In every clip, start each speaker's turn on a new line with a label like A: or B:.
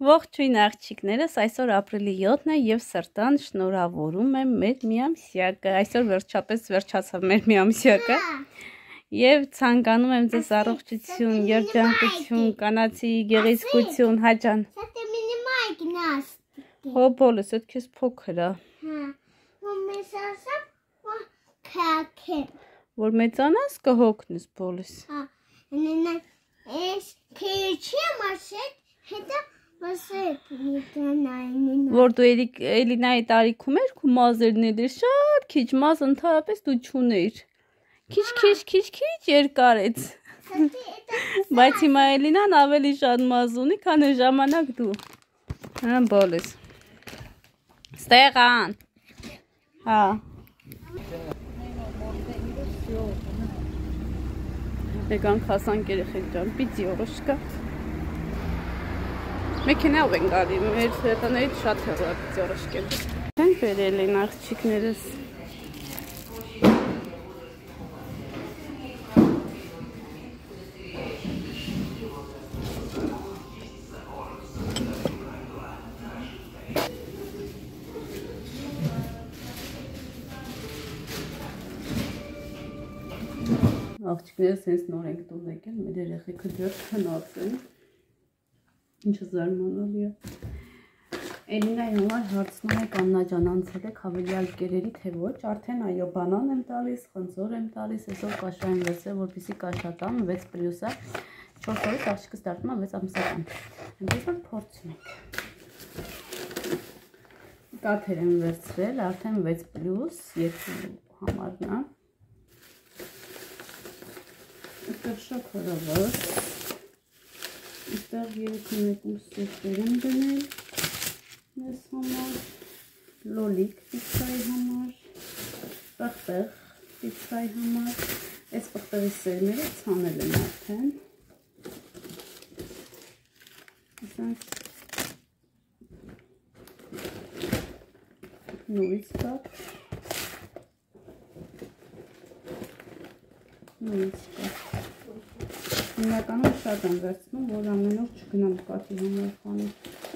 A: Ողջույն աղջիկներս, այսօր ապրիլի 7-ն է եւ սրտան շնորհավորում եմ մեր միամսյակը։ Այսօր վերջապես վերջացավ մեր միամսյակը։ Եվ ցանկանում եմ ձեզ առողջություն, երջանկություն, կանացի գեղեցկություն, հաջան։ Հո բոլս, այդ քեզ փոքր է։ Որ մեծանաս կհոգնես բոլս։ Որ դու Էլինայի տարիքում էր, քու մազերն էր շատ քիչ, մազ ընդհանրապես դու չուներ։ Քիչ երկարեց։ Բայց հիմա Էլինան ավելի շատ մազ ունի, քան այն ժամանակ դու։ Հա, բոլս։ Ստեղան։ Հա։ Եկանք հասանք երեխեք ջան, պիծի օրոշկա։ Մեքենայով են գալի, մեր հետաներից շատ հեռու է պիծի օրոշկել։ Են բերել են աղջիկներս։ Աղջիկներս հենց նոր ենք տուն եկել, մեր երեխեքը դեռ քնած են, ինչը զարմանալի է։ Էլինայի համար հարցնում եք Աննա ջան անցել եք հավելյալ կերերի թե ոչ, արդեն այո բանան եմ տալիս, խնձոր եմ տալիս, այսօր կաշա եմ վերցրել, որպեսզի կաշատամ 6 պլյուսը, 4 օրից աղջիկս դարձնում է 6 ամսական։ Այնպես որ փորձում ենք։ Կաթեր եմ վերցրել, արդեն 6 պլյուս, 2 համարն է։ Այստեղ շաքարավազ, այստեղ 3-1 սոկեր եմ դնել մեզ համար, լոլիկ պիցայի համար, պղպեղ պիցայի համար, այս պղպեղի սերմերը ցանել եմ արդեն, նույնց կապ, Հիմնականում շատ եմ վերցնում, որ ամեն օր չգնամ կաթի համար խանութ։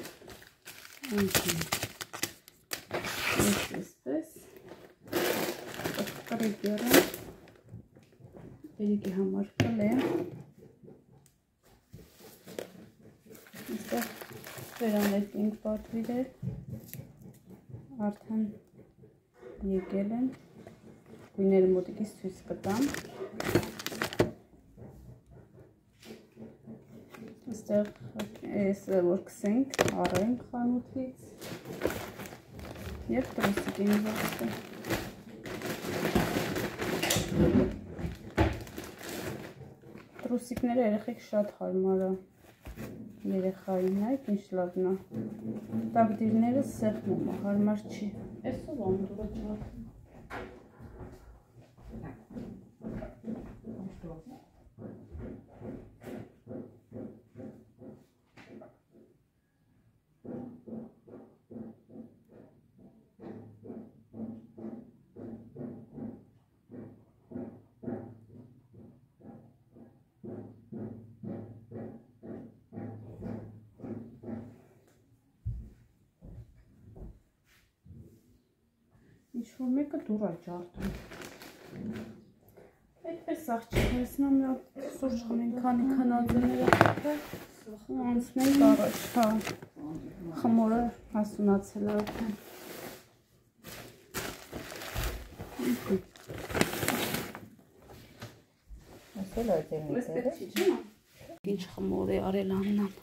A: Այսպես, պղպեղը, երիկի համար կլեմ, այստեղ վերանետինք պատվիրել, արդեն եկել են, գույները մոտիկից ցույց կտամ։ Այստեղ այս որ կսենք, առենք խանութից և տրուսիկ ենք վերցրել։ Տրուսիկները երեխեք շատ հարմար է երեխային, այդ ինչ լավն է։ Տակդիրները սեղմում է, հարմար չի։ Էսով ամդուրը դրակ։ Ինչ-որ մեկը դուր է ջարդում։ Այդպես աղջիկներս նա սուրճ խմենք, քանի քնածները ու անցնենք առաջ, հա, խմորը հասունացել է արդեն։
B: Ասել է դեմիցել է։
A: Ինչ խմոր է արել Աննան։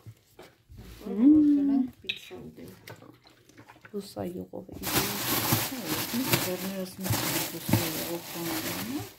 A: Լուսա յուղով ենք։
B: Դերներս միշտ լուսա յուղով խմորում է։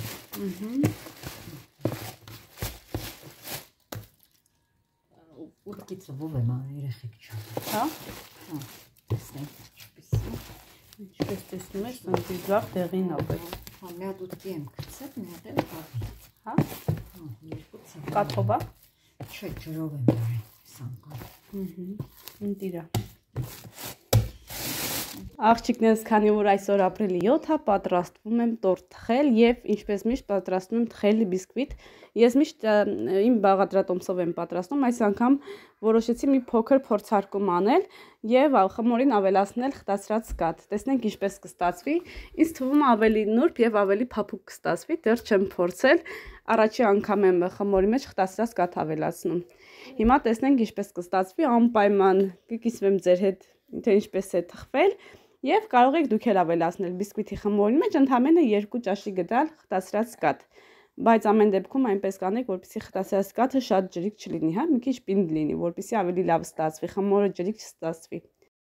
B: Ուտքից ով եմ երեխեք չան։
A: Հա։
B: Հա, տեսնենք ինչպես։
A: Ինչպես տեսնում ես, ընկից լավ տեղին ա պետք։
B: Հա, մի հատ ուտքի եմ գցել, մի հատ էլ կաթ։
A: Հա։
B: Հա, երկու ցած։
A: Կաթով է։
B: Չէ, ջրով եմ արել, սանկան։
A: Ընտիրա։ Աղջիկներս, քանի որ այսօր ապրիլի 7-ը, պատրաստվում եմ տորտ թխել եւ ինչպես միշտ պատրաստում եմ թխելի բիսկվիտ։ Ես միշտ իմ բաղադրատոմսով եմ պատրաստում, այս անգամ որոշեցի մի փոքր փորձարկում անել եւ խմորին ավելացնել խտացրած կաթ։ Տեսնենք ինչպես կստացվի։ Ինձ թվում է ավելի նուրբ եւ ավելի փափուկ կստացվի, դեռ չեմ փորձել։ Առաջի անգամ եմ խմորի մեջ խտացրած կաթ ավելացնում։ Հիմա տեսնենք ինչպես կստացվի, անպայման կկիսվեմ ձեր հետ, թե ինչպես է թխվել եւ կարող եք դուք էլ ավելացնել բիսկվիտի խմորի մեջ ընդամենը 2 ճաշի գդալ խտացրած կաթ, բայց ամեն դեպքում այնպես կանեք, որպեսզի խտացրած կաթը շատ ջրիկ չլինի, հա, մի քիչ պինդ լինի, որպեսզի ավելի լավ ստացվի, խմորը ջրիկ չստացվի։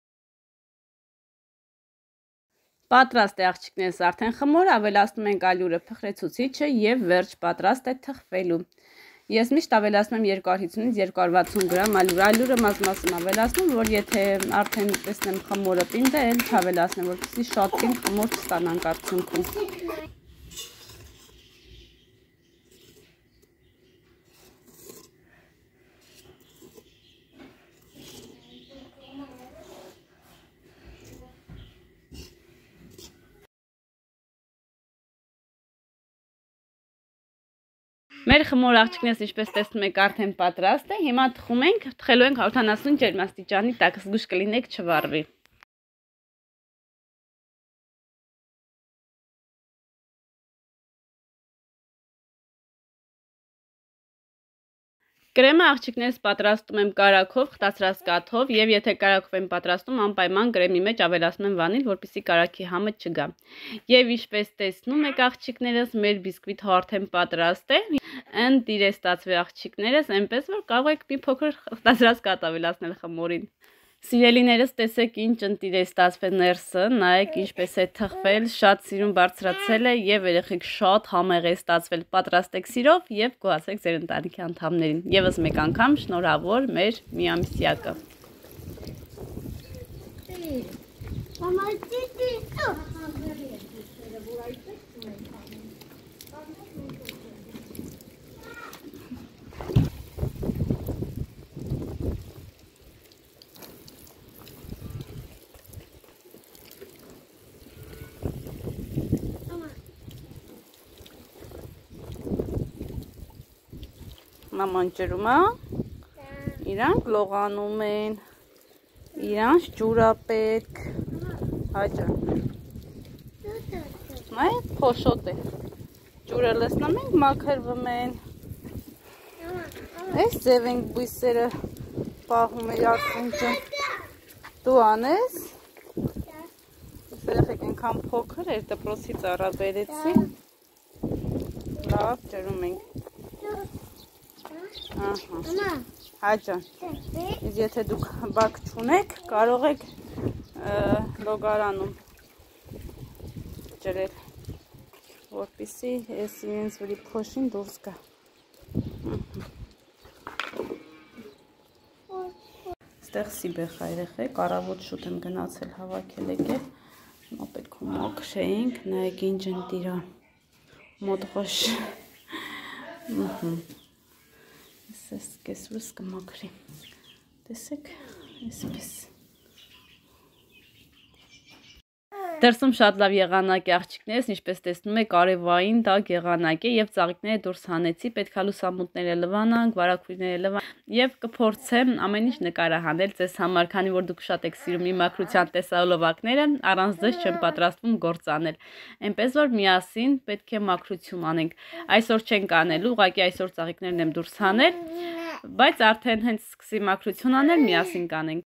A: Պատրաստ է աղջիկներս, արդեն խմորը, ավելացնում ենք ալյուրը փխրեցուցիչը եւ վերջ պատրաստ է թխվելու։ Ես միշտ ավելացնում եմ 250-ից 260 գրամ ալյուր, ալյուրը մաս-մասն ավելացնում, որ եթե արդեն տեսնեմ խմորը պինդ է, էլ չավելացնեմ, որպեսզի շատ պինդ խմոր չստանանք արդյունքում։ Մեր խմոր աղջիկներս ինչպես տեսնում եք արդեն պատրաստ է, հիմա թխում ենք, թխելու ենք 180 ջերմաստիճանի տակ, զգույշ կլինեք չվառվի։ Կրեմը աղջիկներս պատրաստում եմ կարագով, խտացրած կաթով եւ եթե կարագով եմ պատրաստում, անպայման կրեմի մեջ ավելացնում եմ վանիլ, որպեսզի կարագի համը չգա։ Եվ ինչպես տեսնում եք աղջիկներս, մեր բիսկվիթը արդեն պատրաստ է։ Ընտիր է ստացվել աղջիկներս, այնպես որ կարող եք մի փոքր խտացրած կաթ ավելացնել խմորին։ Սիրելիներս, տեսեք ինչ ընտիր է ստացվել ներսը, նայեք ինչպես է թխվել, շատ սիրուն բարձրացել է եւ երեխեք շատ համեղ է ստացվել։ Պատրաստեք սիրով եւ գոհացեք ձեր ընտանիքի անդամներին։ Եվս մեկ անգամ շնորհավոր մեր միամսյակը։ Մաման ջրում է, իրանք լողանում են, իրանք ջուր է պետք, հաջան, նայ փոշոտ է, ջուրը լսնում ենք մաքրվում են, այս ձև ենք բույսերը պահում է ակունջը, դու անես, երեխեք ենքան փոքր էր, դպրոցից առաբերեցի, լավ ջրում ենք, հաջան, եթե դուք բակ չունեք, կարող եք լոգարանում ջրել, որպեսզի ես իրենց վրի փոշին դուրս գա։ Ստեղ սիբեխ երեխեք, առավոտ շուտ եմ գնացել հավաքել եկել, հիմա պետք է մաքրեինք, նայեք ինչ ընտիր է, մոդղոշ։ Ես կեսուրս կմաքրի, տեսեք, այսպես։ Դրսում շատ լավ եղանակ է աղջիկներս, ինչպես տեսնում եք արևային տաք եղանակ է եւ ծաղիկները դուրս հանեցի, պետք է լուսամուտները լվանանք, վարակույրները լվանանք եւ կփորձեմ ամեն ինչ նկարահանել ձեզ համար, քանի որ դուք շատ եք սիրում իմ մաքրության տեսահոլովակները, առանց ձեզ չեմ պատրաստվում գործ անել։ Այնպես որ միասին պետք է մաքրություն անենք։ Այսօր չենք անելու, ուղղակի այսօր ծաղիկներն եմ դուրս հանել, բայց արդեն հենց սկսի մաքրություն անել, միասին կանենք։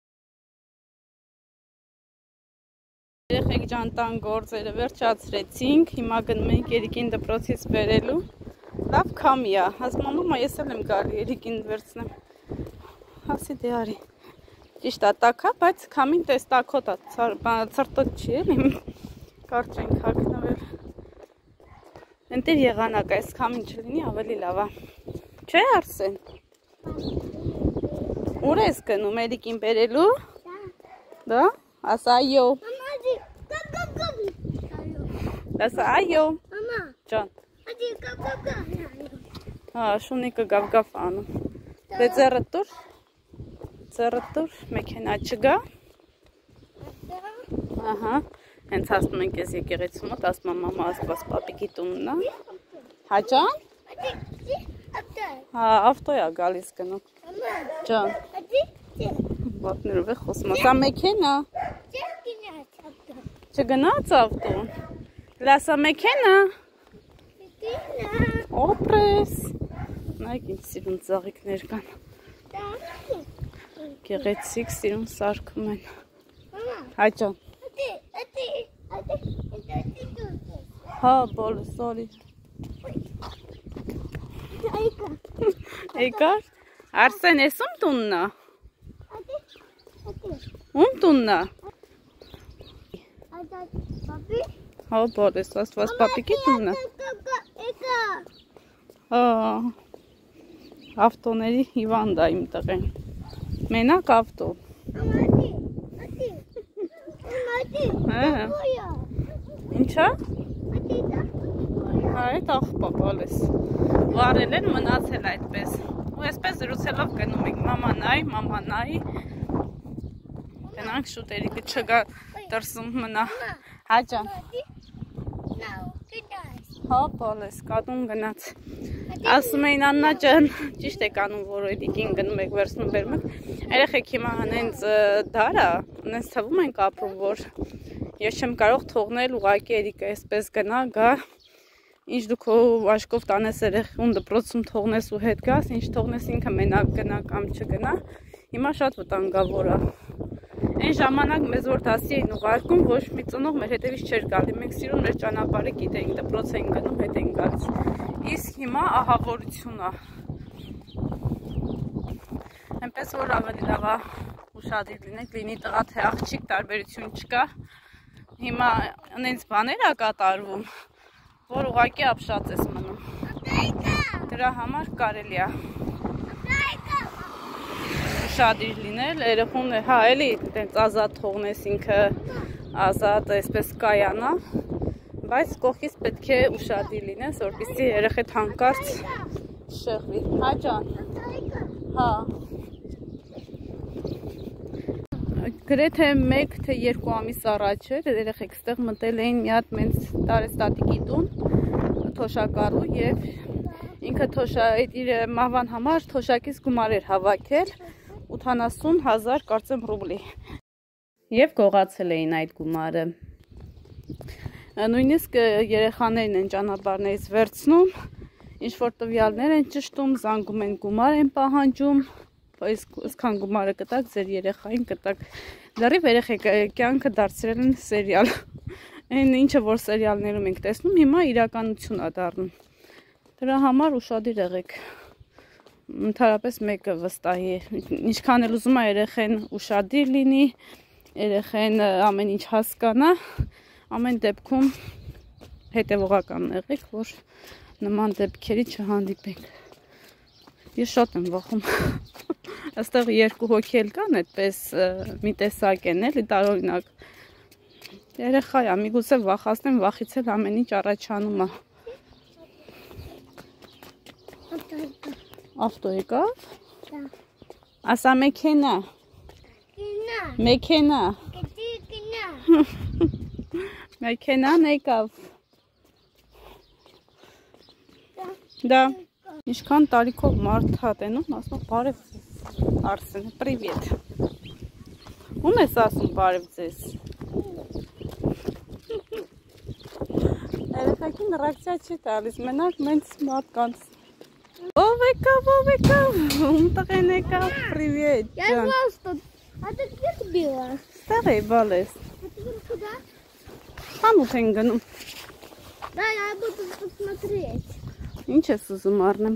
A: Երեխեք ջանտան գործերը վերջացրեցինք, հիմա գնում ենք Երիկին դպրոցից բերելու, լավ քամի է, ասում մամա ես էլ եմ գալի Երիկին վերցնեմ, ասի դե արի, ճիշտ է տաք է, բայց քամին տես տաքոտ է, ցրտոտ չի էլի, կարճ ենք հագնվել, ընտիր եղանակ այս քամին չլինի ավելի լավ է, չէ Արսեն, ուր ես գնում Երիկին բերելու, դա, ասա այո, ասա այո, ջան, հա, շունիկը գավ-գավ անում, դե ձեռըտ տուր, մեքենա չգա, Ահա, հենց հասնում ենք ես եկեղեցու մոտ, ասում եմ մամա Աստված պապիկի տունն է։ Հաջան։ Հա, ավտո է գալիս գնում։ Ջան։ Ոտներով է խոսում, սա մեքենա։ Չգնաց ավտոն։ Լասա մեքենա։ Օպրես։ Նայեք ինչ սիրուն ծաղիկներ կան։ Գեղեցիկ սիրուն սարքում են։ Հաջան։ Հա, բոլը, սորի։ Էկար։ Արսեն, ես ում տունն է։ Ում տունն է։ Հա, բոլես, Աստված պապիկի տունն է։ Հա, ավտոների հիվանդ է իմ տղեն։ Մենակ ավտո։ Ինչա։ Հա, էտ աղպա բոլես։ Վարել են, մնացել այդպես։ Ու այսպես զրուցելով գնում ենք, մամա նայ։ Գնանք շուտերիկը չգա դրսում մնա։ Հաջան։ Հա, բոլես, կատուն գնաց։ Ասում էին Աննա ջան, ճիշտ եք անում, որ էդիկին գնում եք վերցնում բերում եք։ Երեխեք հիմա հենց դարա, հենց թվում ենք ապրում, որ ես չեմ կարող թողնել ուղղակի էդիկը այսպես գնա, գա, ինչ դու քո աշկով տանես երեխուն դպրոցում թողնես ու հետ գաս, ինչ թողնես ինքը մենակ գնա կամ չգնա, հիմա շատ վտանգավոր է։ Այն ժամանակ մեզ որ դասի էին ուղարկում, ոչ մի ծնող մեր հետևից չէր գալի, մենք սիրուն մեր ճանապարհը գիտեինք, դպրոց էին գնում, հետ էին գալիս։ Իսկ հիմա ահավորություն է։ Այնպես որ ավելի լավ է ուշադիր լինեք, լինի տղա թե աղջիկ, տարբերություն չկա։ Հիմա այնց բաներ է կատարվում, որ ուղղակի ապշած ես մնում։ Դրա համար կարելի է ուշադիր լինել, երեխուն հա էլի տենց ազատ թողնես ինքը ազատ այսպես կայանա, բայց կողքից պետք է ուշադիր լինես, որպեսզի երեխեդ հանկարծ շեղվի։ Հա ջան։ Հա։ Գրեթե 1 թե 2 ամիս առաջ էր, երեխեք ստեղ մտել էին մի հատ մենց տարեստատիկի տուն, թոշակառու եւ ինքը իր մահվան համար թոշակից գումար էր հավաքել 80,000 կարծեմ ռուբլի եւ գողացել էին այդ գումարը։ Նույնիսկ երեխաներն են ճանապարհներից վերցնում, ինչ որ տվյալներ են ճշտում, զանգում են գումար են պահանջում, այսքան գումարը կտակ ձեր երեխային կտակ։ Լրիվ երեխեք կյանքը դարձրել են սերիալ։ Այն ինչը որ սերիալներում ենք տեսնում, հիմա իրականություն է դառնում։ Դրա համար ուշադիր եղեք։ Ընդհանրապես մեկը վստահի, ինչքան էլ ուզում է երեխեն ուշադիր լինի, երեխեն ամեն ինչ հասկանա, ամեն դեպքում հետևողական եղեք, որ նման դեպքերի չհանդիպենք։ Ես շատ եմ վախում։ Այստեղ 2 հոգի էլ կան, այդպես մի տեսակ են էլի տարօրինակ։ Երեխա է, միգուցե վախացնեմ, վախից էլ ամեն ինչ առաջանում է։ Ավտո եկավ։ Ասա մեքենա։ Մեքենա։ Մեքենան եկավ։ Да. Ինչքան տարիքով մարդ հատենում, ասում բարև Արսեն, պրիվետ։ Ում ես ասում բարև ձեզ։ Երեխեքին ռեակցիա չի տալիս, մենակ մենց մարդկանց։ Ով եկավ, ում տղեն եկավ, պրիվետ։
C: Я знала, что... А ты где ты била?
A: Ստեղ էի բալես։
C: А ты куда?
A: Խանութ են գնում։
C: Да, я буду посмотреть.
A: Ինչ ես ուզում առնեմ։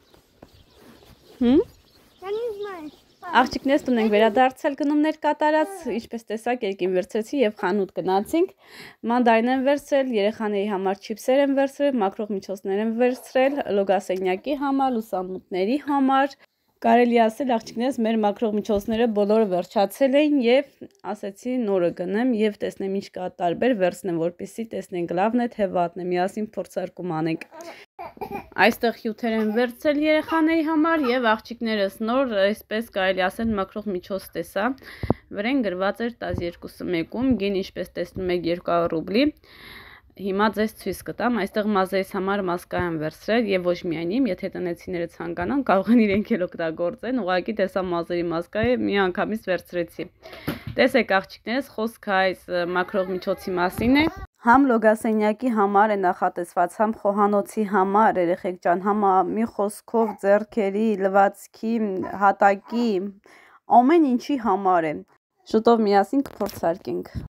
C: Я не знаю.
A: Աղջիկներս տուն ենք վերադարձել գնումներ կատարած, ինչպես տեսակ երկին վերցրեցի եւ խանութ գնացինք, մանդարին են վերցրել, երեխաների համար չիպսեր են վերցրել, մաքրող միջոցներ են վերցրել, լոգասենյակի համար, լուսամուտների համար, Կարելի ասել աղջիկներս մեր մաքրող միջոցները բոլորը վերջացել էին եւ ասեցի նորը գնեմ եւ տեսնեմ ինչ կա տարբեր վերցնեմ որպեսզի տեսնենք լավն է թե վատն է միասին փորձարկում անենք այստեղ հյութեր են վերցրել երեխաների համար եւ աղջիկներս նոր այսպես կարելի ասել մաքրող միջոց տեսա վրան գրված էր 12-ը մեկում գին ինչպես տեսնում եք 200 ռուբլի Հիմա ձեզ ցույց կտամ, այստեղ մազերիս համար մասկա եմ վերցրել եւ ոչ միայն իմ, եթե տնեցիները ցանկանան, կարող են իրենք էլ օգտագործեն, ուղղակի տեսա մազերի մասկա է, մի անգամից վերցրեցի։ Տեսեք աղջիկներս, խոսքը այս մաքրող միջոցի մասին է։ Համ լոգասենյակի համար է նախատեսված, համ խոհանոցի համար, երեխեք ջան, համ մի խոսքով ձեռքերի, լվացքի, հատակի, ամեն ինչի համար է։ Շուտով միասին կփորձարկենք։